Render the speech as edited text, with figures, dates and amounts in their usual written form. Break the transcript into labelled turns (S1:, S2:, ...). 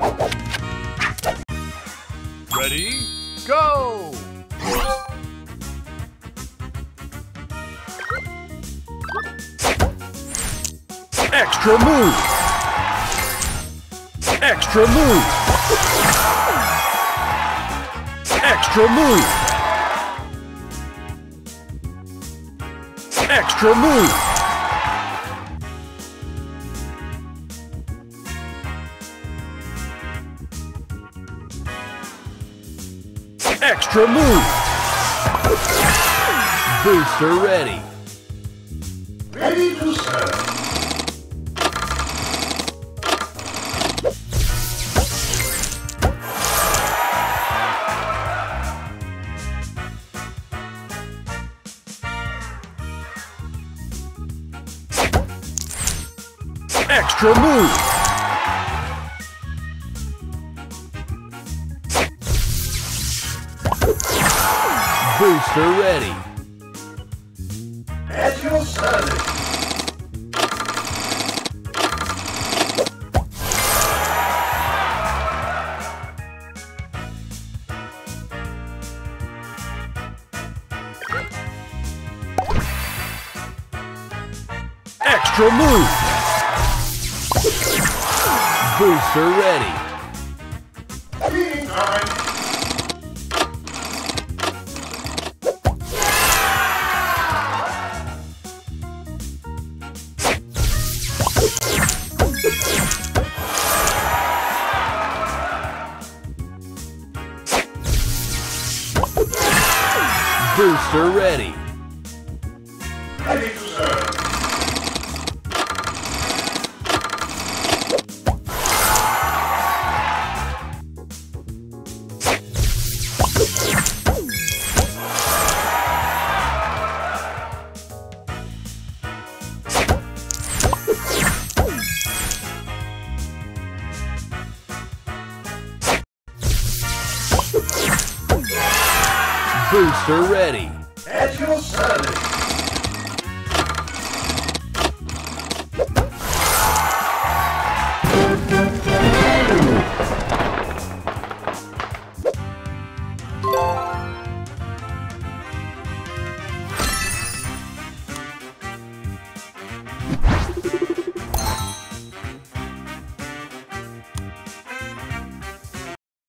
S1: Ready, go! Extra move! Extra move! Extra move! Extra move! Extra move! Booster ready!
S2: Ready to serve!
S1: Extra move! Booster ready!
S2: At your service!
S1: Extra move! Booster ready!
S2: Feeding time!
S1: Booster ready!
S2: Ready to serve!
S1: Booster ready!
S2: At your service!